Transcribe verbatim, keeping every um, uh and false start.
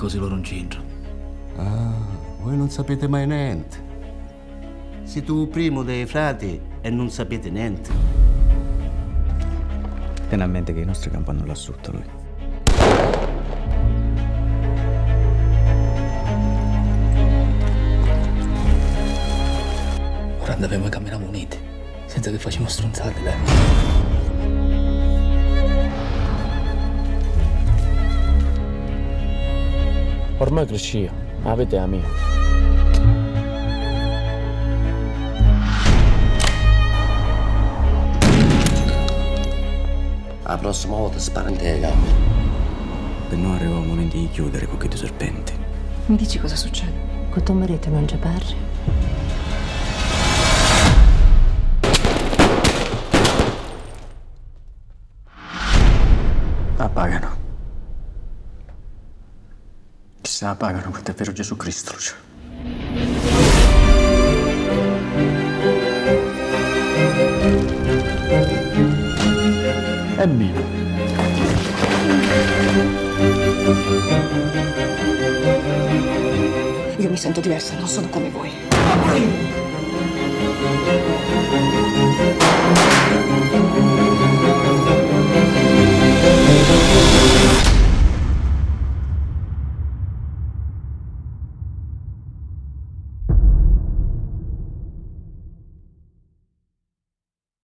cose loro non c'entrano. Ah, voi non sapete mai niente. Siete il primo dei frati e non sapete niente. Tieni a mente che i nostri campano là sotto lui. Ora andavamo a camminare uniti, senza che facciamo stronzate, lei. Ormai cresci, avete la mia. La prossima volta spara in te, capo. Per noi arriva il momento di chiudere con quei serpenti. Mi dici cosa succede? Con tuo marito non ci parli? La pagano. Chissà la pagano quanto è vero Gesù Cristo, Lucio. È mio. Io mi sento diversa, non sono come voi.